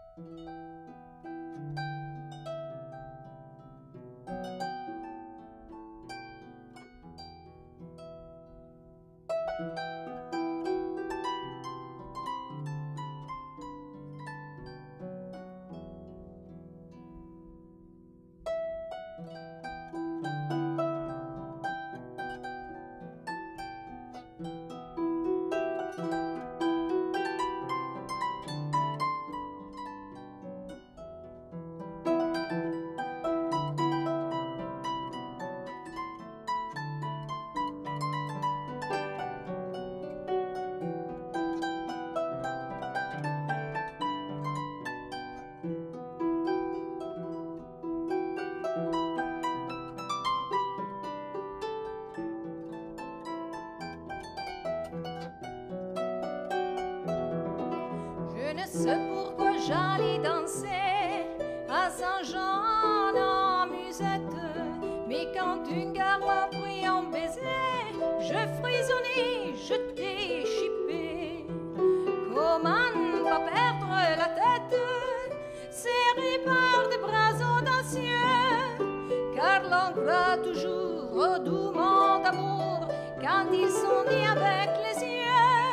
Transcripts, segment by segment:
Je ne sais pourquoi j'allais danser à Saint-Jean en musette, mais quand une gare m'a pris en baiser, je frissonnais, je t'ai chippé. Comment ne pas perdre la tête, serré par des bras audacieux, car l'on croit toujours au doux mot d'amour quand ils sont dits avec les yeux.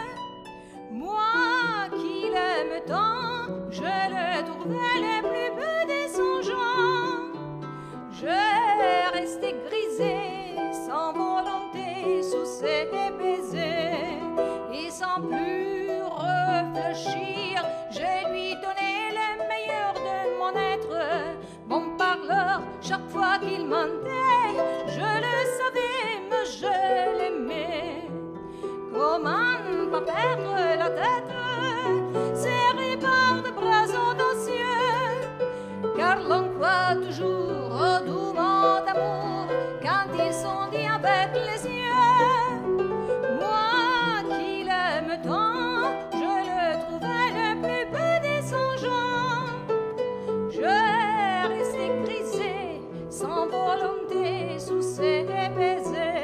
Moi qui l'aime tant, je le trouvais le plus beau des songeants. Je restais grisée sans volonté sous ses baisers, et sans plus réfléchir, je lui donnais le meilleur de mon être. Mon parleur, chaque fois qu'il mentait, je le savais, mais je l'aimais. Comment ne pas perdre la tête, serré par des bras audacieux, car l'on croit toujours au doux mot d'amour quand ils sont dits avec les yeux. Moi qui l'aime tant, je le trouvais le plus beau des songeants. Je restais grisée sans volonté sous ses baisers.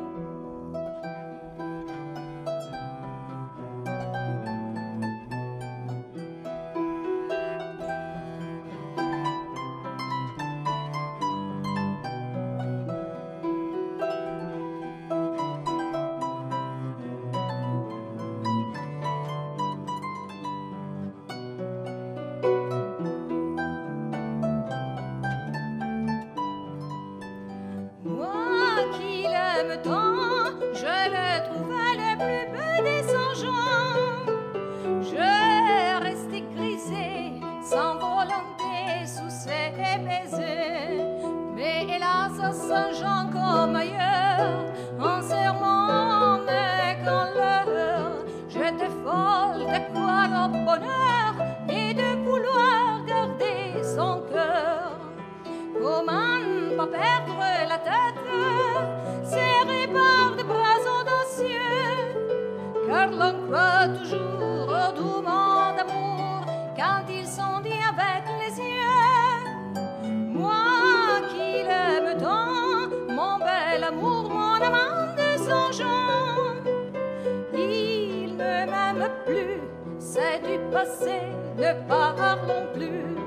Tant, je le trouvais le plus beau des songeants. Je restais grisée sans volonté sous ses baisers, mais hélas à Saint-Jean comme ailleurs, en serment mais qu'en l'heure, j'étais folle de croire au bonheur et de vouloir garder son cœur. Comment ne pas perdre la tête, serré par des bras audacieux, car l'on croit toujours au doux mot d'amour quand ils sont dits avec les yeux. Moi qui l'aime tant, mon bel amour, mon amant de songeant, il ne m'aime plus, c'est du passé, ne parlons plus.